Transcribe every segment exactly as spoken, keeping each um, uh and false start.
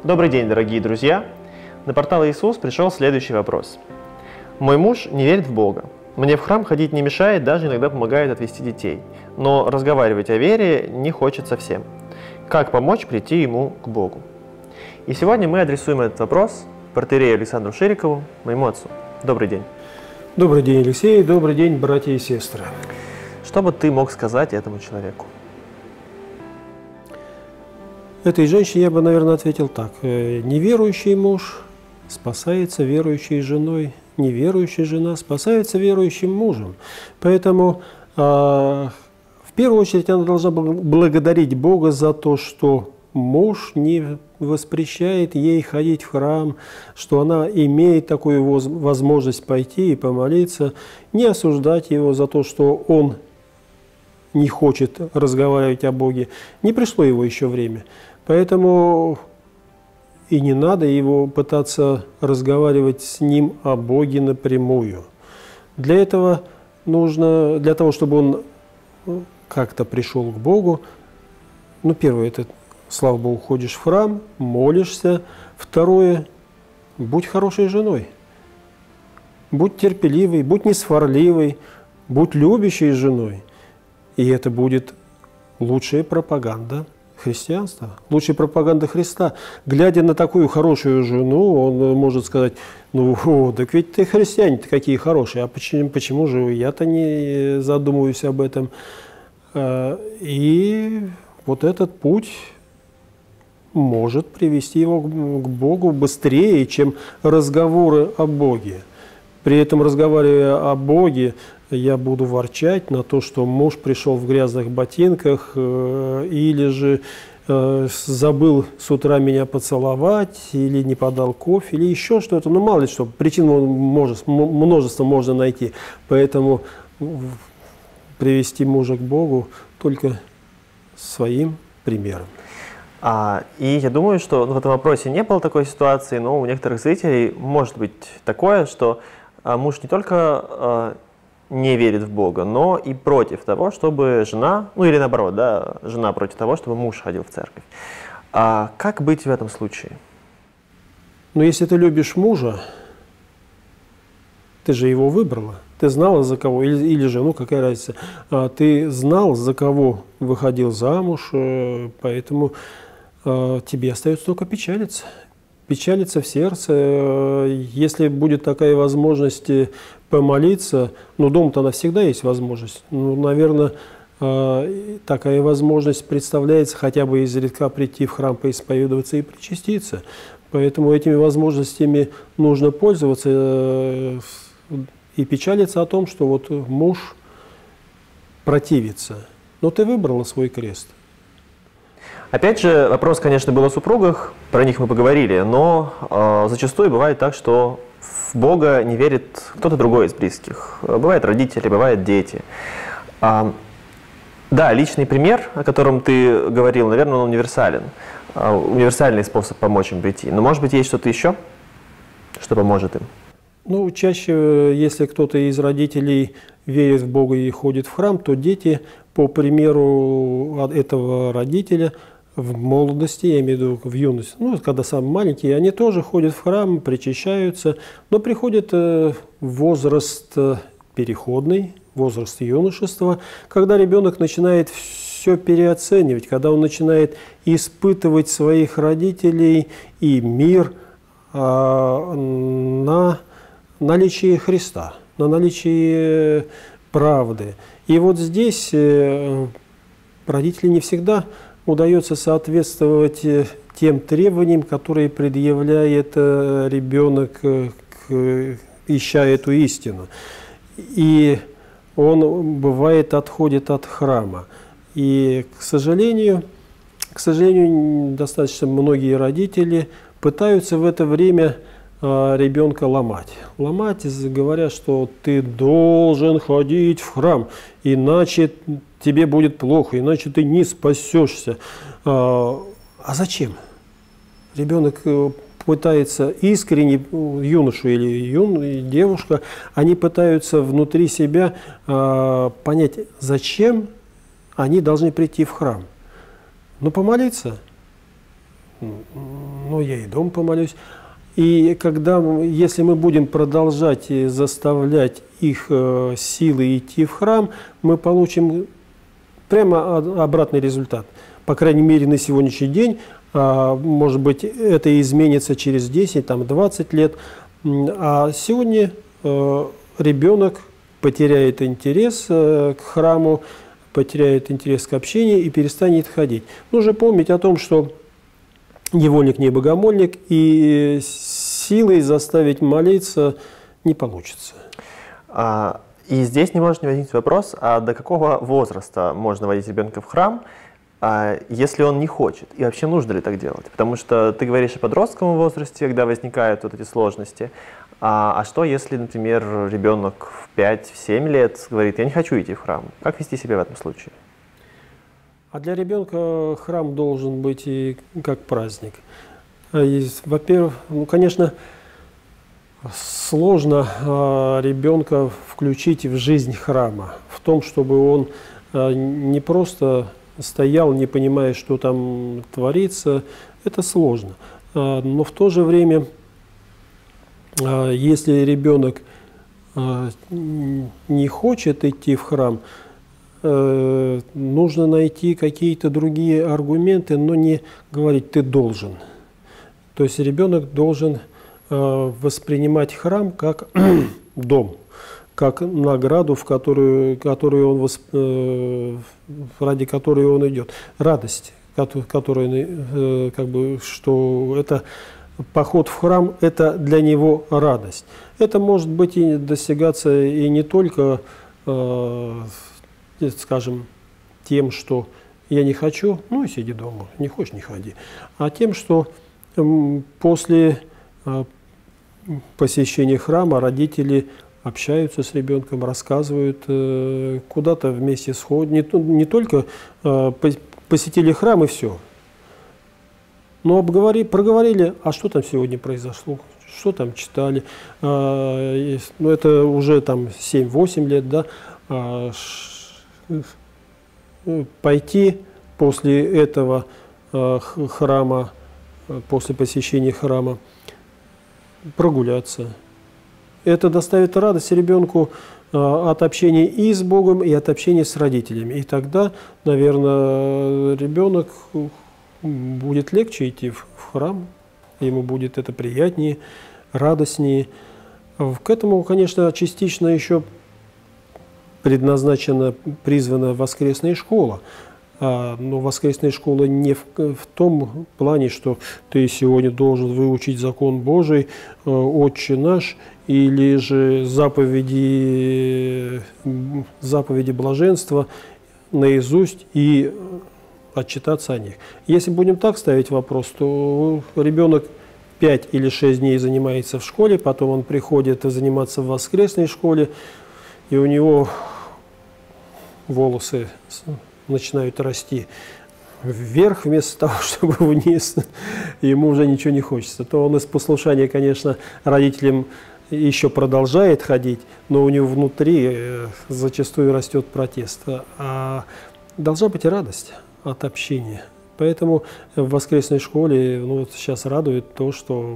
Добрый день, дорогие друзья! На портал Иисус пришел следующий вопрос. Мой муж не верит в Бога. Мне в храм ходить не мешает, даже иногда помогает отвести детей. Но разговаривать о вере не хочет совсем. Как помочь прийти ему к Богу? И сегодня мы адресуем этот вопрос протоиерею Александру Ширикову, моему отцу. Добрый день. Добрый день, Алексей. Добрый день, братья и сестры. Что бы ты мог сказать этому человеку? Этой женщине я бы, наверное, ответил так. Неверующий муж спасается верующей женой, неверующая жена спасается верующим мужем. Поэтому э, в первую очередь она должна благодарить Бога за то, что муж не воспрещает ей ходить в храм, что она имеет такую возможность пойти и помолиться, не осуждать его за то, что он не хочет разговаривать о Боге. Не пришло его еще время. Поэтому и не надо его пытаться разговаривать с ним о Боге напрямую. Для этого нужно, для того, чтобы он как-то пришел к Богу, ну, первое, это, слава Богу, ходишь в храм, молишься. Второе, будь хорошей женой. Будь терпеливой, будь несварливой, будь любящей женой. И это будет лучшая пропаганда христианства, лучшая пропаганда Христа. Глядя на такую хорошую жену, он может сказать: ну, о, так ведь ты христиане-то какие хорошие, а почему, почему же я-то не задумываюсь об этом? И вот этот путь может привести его к Богу быстрее, чем разговоры о Боге. При этом, разговаривая о Боге, я буду ворчать на то, что муж пришел в грязных ботинках э, или же э, забыл с утра меня поцеловать, или не подал кофе, или еще что-то. Ну, мало ли что, причин множество, множество можно найти. Поэтому привести мужа к Богу только своим примером. А, и я думаю, что в этом вопросе не было такой ситуации, но у некоторых зрителей может быть такое, что а, муж не только а, не верит в Бога, но и против того, чтобы жена, ну или наоборот, да, жена против того, чтобы муж ходил в церковь. А как быть в этом случае? Ну, если ты любишь мужа, ты же его выбрала. Ты знала, за кого, или, или же, ну какая разница, а, ты знал, за кого выходил замуж, э, поэтому э, тебе остается только печалиться. Печалиться в сердце. Если будет такая возможность помолиться, ну, дома-то она всегда есть возможность. Ну, наверное, такая возможность представляется хотя бы изредка прийти в храм, поисповедоваться и причаститься. Поэтому этими возможностями нужно пользоваться и печалиться о том, что вот муж противится. Но ты выбрала свой крест. Опять же, вопрос, конечно, был о супругах, про них мы поговорили, но э, зачастую бывает так, что в Бога не верит кто-то другой из близких. Бывают родители, бывают дети. А, да, личный пример, о котором ты говорил, наверное, он универсален. А, универсальный способ помочь им прийти. Но, может быть, есть что-то еще, что поможет им? Ну, чаще, если кто-то из родителей верит в Бога и ходит в храм, то дети, по примеру этого родителя, в молодости, я имею в виду в юности, ну, когда самые маленькие, они тоже ходят в храм, причащаются, но приходит возраст переходный, возраст юношества, когда ребенок начинает все переоценивать, когда он начинает испытывать своих родителей и мир а, на наличие Христа, на наличие правды. И вот здесь родители не всегда удается соответствовать тем требованиям, которые предъявляет ребенок, ища эту истину. И он, бывает, отходит от храма. И, к сожалению, к сожалению, достаточно многие родители пытаются в это время ребенка ломать. Ломать, говоря, что ты должен ходить в храм, иначе тебе будет плохо, иначе ты не спасешься. А зачем? Ребенок пытается искренне, юноша или юн, девушка, они пытаются внутри себя понять, зачем они должны прийти в храм. Ну, помолиться. ну, я и дома помолюсь. И когда, если мы будем продолжать заставлять их э, силы идти в храм, мы получим прямо обратный результат. По крайней мере, на сегодняшний день, а, может быть, это изменится через десять, там, двадцать лет. А сегодня э, ребенок потеряет интерес э, к храму, потеряет интерес к общению и перестанет ходить. Нужно помнить о том, что невольник не богомольник, и силой заставить молиться не получится. А, и здесь не может не возникнуть вопрос, а до какого возраста можно водить ребенка в храм, а, если он не хочет? И вообще нужно ли так делать? Потому что ты говоришь о подростковом возрасте, когда возникают вот эти сложности. А, а что, если, например, ребенок в пять-семь лет говорит, я не хочу идти в храм? Как вести себя в этом случае? А для ребенка храм должен быть и как праздник. Во-первых, ну, конечно, сложно а, ребенка включить в жизнь храма, в том, чтобы он а, не просто стоял, не понимая, что там творится, это сложно. А, но в то же время, а, если ребенок а, не хочет идти в храм, нужно найти какие-то другие аргументы, но не говорить «ты должен». То есть ребенок должен воспринимать храм как дом, как награду, в которую, которую он восп... ради которой он идет. Радость, которая, как бы, что это поход в храм – это для него радость. Это может быть и достигаться и не только, скажем, тем, что я не хочу, ну и сиди дома, не хочешь, не ходи, а тем, что после посещения храма родители общаются с ребенком, рассказывают, куда-то вместе сходят, не, не только посетили храм и все, но обговори, проговорили, а что там сегодня произошло, что там читали, ну это уже там семь-восемь лет, да, пойти после этого э, храма, после посещения храма, прогуляться. Это доставит радость ребенку э, от общения и с Богом, и от общения с родителями. И тогда, наверное, ребенок будет легче идти в, в храм, ему будет это приятнее, радостнее. К этому, конечно, частично еще предназначена, призвана воскресная школа. А, но воскресная школа не в, в том плане, что ты сегодня должен выучить закон Божий, э, Отче наш, или же заповеди, заповеди блаженства наизусть и отчитаться о них. Если будем так ставить вопрос, то ребенок пять или шесть дней занимается в школе, потом он приходит заниматься в воскресной школе, и у него волосы начинают расти вверх вместо того, чтобы вниз, и ему уже ничего не хочется. То он из послушания, конечно, родителям еще продолжает ходить, но у него внутри зачастую растет протест. А должна быть и радость от общения. Поэтому в воскресной школе, ну, вот сейчас радует то, что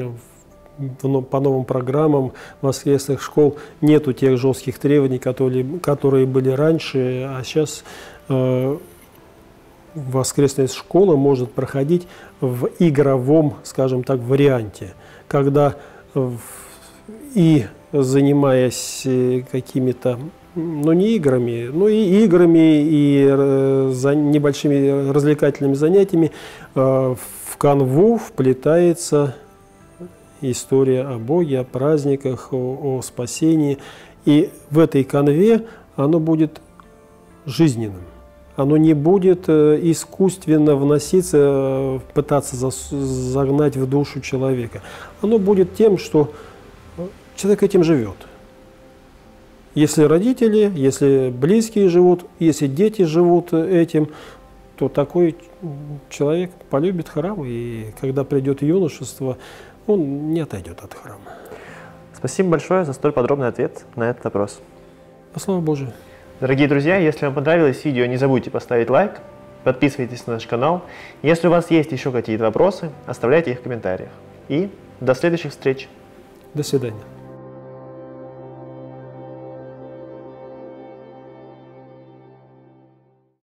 по новым программам воскресных школ нету тех жестких требований, которые, которые были раньше, а сейчас э, воскресная школа может проходить в игровом, скажем так, варианте, когда в, и занимаясь какими-то, ну не играми, но и играми, и э, за небольшими развлекательными занятиями э, в канву вплетается история о Боге, о праздниках, о, о спасении. И в этой канве оно будет жизненным. Оно не будет искусственно вноситься, пытаться загнать в душу человека. Оно будет тем, что человек этим живет. Если родители, если близкие живут, если дети живут этим, то такой человек полюбит храм, и когда придет юношество, он не отойдет от храма. Спасибо большое за столь подробный ответ на этот вопрос. Слава Божию. Дорогие друзья, если вам понравилось видео, не забудьте поставить лайк, подписывайтесь на наш канал. Если у вас есть еще какие-то вопросы, оставляйте их в комментариях. И до следующих встреч. До свидания.